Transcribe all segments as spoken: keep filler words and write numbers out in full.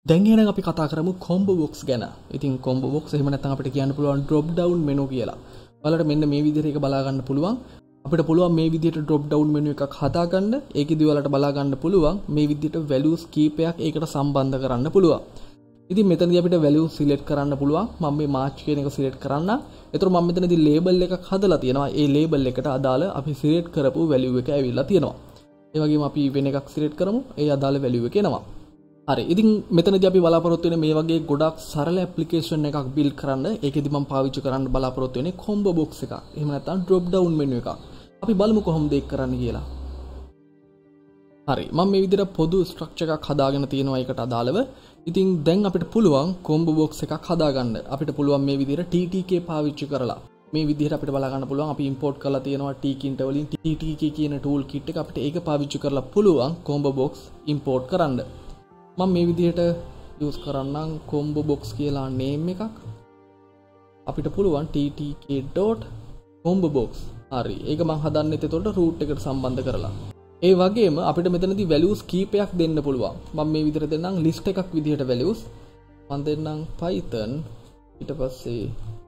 දැන් එහෙනම් අපි කතා කරමු combo box ගැන. ඉතින් combo box එහෙම නැත්නම් අපිට කියන්න පුළුවන් drop down menu කියලා. ඔයාලට මෙන්න මේ විදිහට එක බලා ගන්න පුළුවන්. අපිට පුළුවන් මේ විදිහට drop down menu එකක් හදාගන්න. ඒකෙදි ඔයාලට බලා ගන්න පුළුවන් මේ විදිහට values කීපයක් ඒකට සම්බන්ධ කරන්න පුළුවන්. ඉතින් මෙතනදී අපිට value select කරන්න පුළුවන්. මම මේ march කියන එක select කරන්න. ඒතර මම මෙතනදී label එකක් හදලා තියෙනවා. ඒ label එකට අදාළ අපි select කරපු value එක ඇවිල්ලා තියෙනවා. ඒ වගේම අපි වෙන එකක් select කරමු. ඒ අදාළ value එක එනවා. හරි. ඉතින් මෙතනදී අපි බලාපොරොත්තු වෙන්නේ මේ වගේ ගොඩක් සරල ඇප්ලිකේෂන් එකක් build කරන්න. ඒකෙදි මම පාවිච්චි කරන්න බලාපොරොත්තු වෙන්නේ combo box එකක්. එහෙම නැත්නම් drop down menu එකක්. අපි බලමු කොහොමද ඒක කරන්න කියලා. හරි. මම මේ විදිහට පොදු ස්ට්‍රක්චර් එකක් හදාගෙන තියෙනවා ඒකට අදාළව. ඉතින් දැන් අපිට පුළුවන් combo box එකක් හදාගන්න. අපිට පුළුවන් මේ විදිහට T T K පාවිච්චි කරලා මේ විදිහට අපිට බලා ගන්න පුළුවන් අපි import කරලා තියෙනවා tkinter වලින් T T K කියන tool kit එක අපිට ඒක පාවිච්චි කරලා පුළුවන් combo box import කරන්න. මම මේ විදිහට use කරන්නම් combo box කියලා name එකක්. අපිට පුළුවන් ttk.combo box. හරි. ඒක මම හදන්නෙත් එතකොට root එකට සම්බන්ධ කරලා. ඒ වගේම අපිට මෙතනදී values කීපයක් දෙන්න පුළුවන්. මම මේ විදිහට දෙන්නම් list එකක් විදිහට values. මම දෙන්නම් python ඊට පස්සේ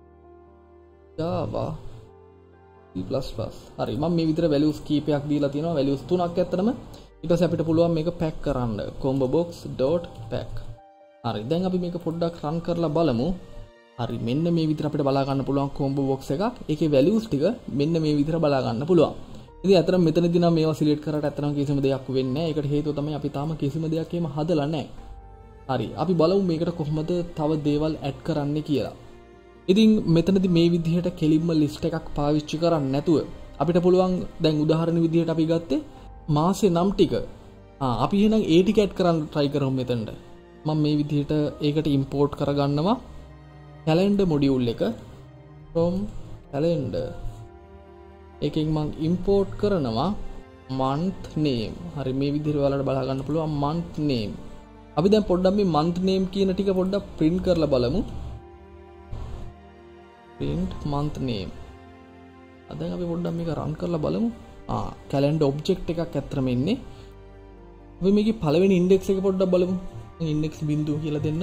java C plus plus. හරි. මම මේ විදිහට values කීපයක් දීලා තියෙනවා. values තුනක් ඇත්තටම. ඊට පස්සේ අපිට පුළුවන් මේක pack කරන්න combo box.pack. හරි. දැන් අපි මේක පොඩ්ඩක් run කරලා බලමු. හරි. මෙන්න මේ විදිහට අපිට බලා ගන්න පුළුවන් combo box එකක්. ඒකේ values ටික මෙන්න මේ විදිහට බලා ගන්න පුළුවන්. ඉතින් අතරම මෙතනදී නම් මේවා select කරාට අතරම කිසිම දෙයක් වෙන්නේ නැහැ. ඒකට හේතුව තමයි අපි තාම කිසිම දෙයක් එහෙම හදලා නැහැ. හරි. අපි බලමු මේකට කොහොමද තව දේවල් add කරන්නේ කියලා. ඉතින් මෙතනදී මේ විදිහට කෙලින්ම list එකක් පාවිච්චි කරන්නේ නැතුව අපිට පුළුවන් දැන් උදාහරණ විදිහට අපි ගත්තේ මාසේ නම් ටික. ආ අපි එහෙනම් ඒ ටික add කරන්න try කරමු මෙතනට. මම මේ විදිහට ඒකට import කරගන්නවා calendar module එක from calendar. එකෙන් මම import කරනවා month name. හරි. මේ විදිහට ඔයාලට බලා ගන්න පුළුවන් month name. අපි දැන් පොඩ්ඩක් මේ month name කියන ටික පොඩ්ඩක් print කරලා බලමු. print month name. දැන් අපි පොඩ්ඩක් මේක run කරලා බලමු. ආ calendar object එකක් අතරම ඉන්නේ. අපි මේකේ පළවෙනි index එක පොඩ්ඩක් බලමු. index බිංදුව කියලා දෙන්න.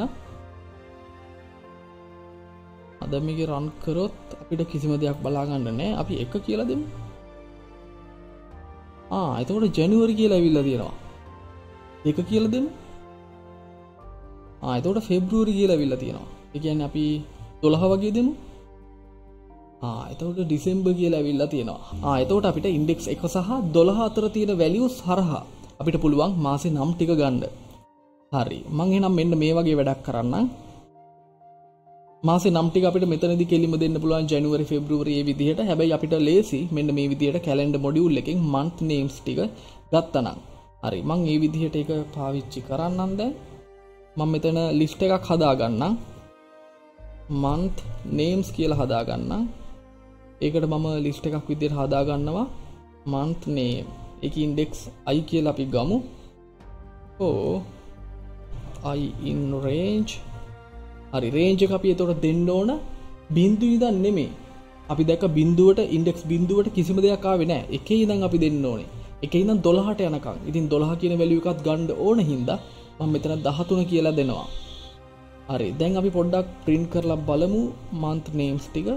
අද මේක run කරොත් අපිට කිසිම දෙයක් බලා ගන්න නැහැ. අපි එක කියලා දෙමු. ආ එතකොට ජනවාරි කියලා ඇවිල්ලා තියෙනවා. එක කියලා දෙමු. ආ එතකොට පෙබ්‍රුවරි කියලා ඇවිල්ලා තියෙනවා. ඒ කියන්නේ අපි දොළහ වගේ දෙමු. ආ එතකොට ඩිසෙම්බර් කියලා ඇවිල්ලා තියෙනවා. ආ එතකොට අපිට index එක සහ දොළහ අතර තියෙන values හරහා අපිට පුළුවන් මාසේ නම් ටික ගන්න. හරි. මම එහෙනම් මෙන්න මේ වගේ වැඩක් කරන්නම්. මාසේ නම් ටික අපිට මෙතනදී කෙලිම දෙන්න පුළුවන් ජනවාරි පෙබ්‍රුවරි මේ විදිහට. හැබැයි අපිට ලේසි මෙන්න මේ විදිහට calendar module එකෙන් month names ටික ගත්තනම්. හරි. මම මේ විදිහට ඒක පාවිච්චි කරන්නම් දැන්. මම මෙතන list එකක් හදා ගන්නම්. month names කියලා හදා ගන්නම්. ඒකට මම list එකක් විදිහට හදා ගන්නවා month name. ඒකේ index i කියලා අපි ගමු. oh i in range. හරි. range එක අපි එතකොට දෙන්න ඕන බිංදුව ඉඳන් නෙමෙයි. අපි දැක්ක බිංදුවට index බිංදුවට කිසිම දෙයක් ආවේ නැහැ. එකේ ඉඳන් අපි දෙන්න ඕනේ. එකේ ඉඳන් දොළහට යනකම්. ඉතින් දොළහ කියන value එකත් ගන්න ඕන හින්දා මම මෙතන දහතුන කියලා දෙනවා. හරි. දැන් අපි පොඩ්ඩක් print කරලා බලමු month names ටික.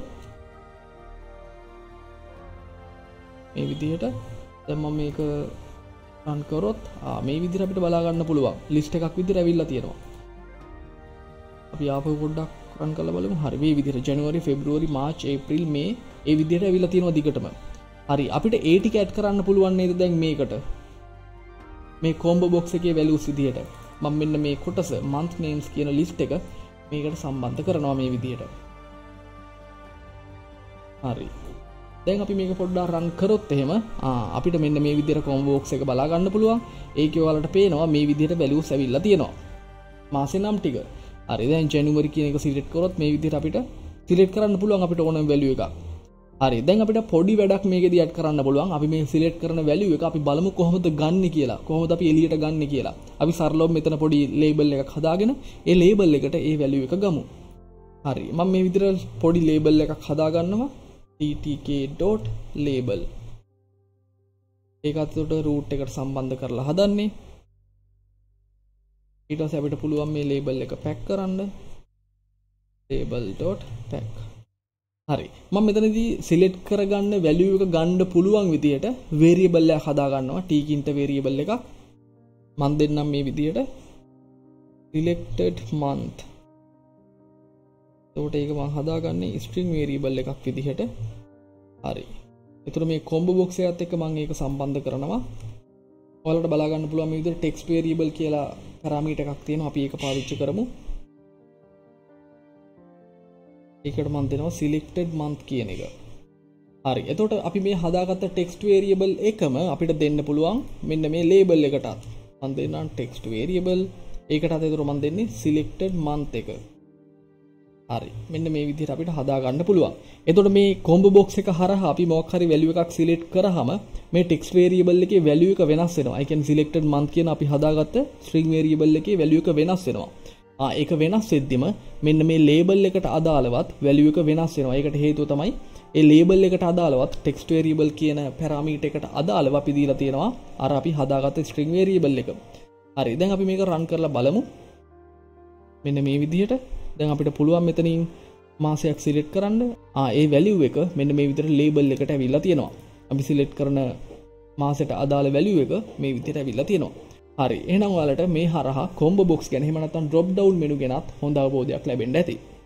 මේ විදිහට දැන් මම මේක run කරොත් ආ මේ විදිහට අපිට බලා ගන්න පුළුවන් list එකක් විදිහට ඇවිල්ලා තියෙනවා. අපි ආපහු පොඩ්ඩක් run කරලා බලමු. හරි. මේ විදිහට ජනවාරි පෙබ්‍රුවරි මාර්ච් ඒප්‍රිල් මේ ඒ විදිහට ඇවිල්ලා තියෙනවා දිගටම. හරි. අපිට ඒ ටික add කරන්න පුළුවන් නේද දැන් මේකට? මේ combo box එකේ values විදිහට. මම මෙන්න මේ කොටස month names කියන list එක මේකට සම්බන්ධ කරනවා මේ විදිහට. හරි. දැන් අපි මේක පොඩ්ඩක් run කරොත් එහෙම ආ අපිට මෙන්න මේ විදිහට combo box එක බලා ගන්න පුළුවන්. ඒකේ ඔයාලට පේනවා මේ විදිහට values ඇවිල්ලා තියෙනවා. මාසේ නම් ටික. හරි. දැන් ජනවාරි කියන එක select කරොත් මේ විදිහට අපිට select කරන්න පුළුවන් අපිට ඕනම value එකක්. හරි. දැන් අපිට පොඩි වැඩක් මේකෙදී add කරන්න පුළුවන්. අපි මේ select කරන value එක අපි බලමු කොහොමද ගන්නෙ කියලා. කොහොමද අපි එළියට ගන්නෙ කියලා. අපි සරලව මෙතන පොඩි label එකක් හදාගෙන ඒ label එකට ඒ value එක ගමු. හරි. මම මේ විදිහට පොඩි label එකක් හදා ගන්නවා. ttk.label. ඒකත් උඩ root එකට සම්බන්ධ කරලා හදන්නේ. ඊට පස්සේ අපිට පුළුවන් මේ ලේබල් එක පැක් කරන්න label.pack. හරි. මම මෙතනදී සිලෙක්ට් කරගන්න වැලියු එක ගන්න පුළුවන් විදියට වේරියබල් එකක් හදා ගන්නවා. t කින්ට වේරියබල් එකක්. මම දෙන්නම් මේ විදියට selected month. එතකොට ඒක මම හදාගන්නේ string variable එකක් විදිහට. හරි. එතකොට මේ combo box එකත් එක්ක මම ඒක සම්බන්ධ කරනවා. ඔයාලට බලා ගන්න පුළුවන් මේ විදිහට text variable කියලා parameter එකක් තියෙනවා. අපි ඒක පාවිච්චි කරමු. ඒකට මම දෙනවා selected month කියන එක. හරි. එතකොට අපි මේ හදාගත්ත text variable එකම අපිට දෙන්න පුළුවන් මෙන්න මේ label එකටත්. මම දෙන්නම් text variable. ඒකටත් එතකොට මම දෙන්නේ selected month එක. හරි. මෙන්න මේ විදිහට අපිට හදා ගන්න පුළුවන්. එතකොට මේ combo box එක හරහා අපි මොකක් හරි value එකක් select කරාම මේ text variable එකේ value එක වෙනස් වෙනවා. ඒ කියන්නේ selected month කියන අපි හදාගත්ත string variable එකේ value එක වෙනස් වෙනවා. ආ ඒක වෙනස් වෙද්දිම මෙන්න මේ label එකට අදාළවත් value එක වෙනස් වෙනවා. ඒකට හේතුව තමයි ඒ label එකට අදාළවත් text variable කියන parameter එකට අදාළව අපි දීලා තියෙනවා අර අපි හදාගත්ත string variable එක. හරි. දැන් අපි මේක run කරලා බලමු. මෙන්න මේ විදිහට දැන් අපිට පුළුවන් මෙතනින් මාසයක් select කරන්න. ආ ඒ value එක මෙන්න මේ විදිහට label එකට ඇවිල්ලා තියෙනවා. අපි select කරන මාසෙට අදාළ value එක මේ විදිහට ඇවිල්ලා තියෙනවා. හරි. එහෙනම් ඔයාලට මේ හරහා combo box ගැන එහෙම නැත්නම් drop down menu ගැනත් හොඳ අවබෝධයක් ලැබෙන්න ඇති.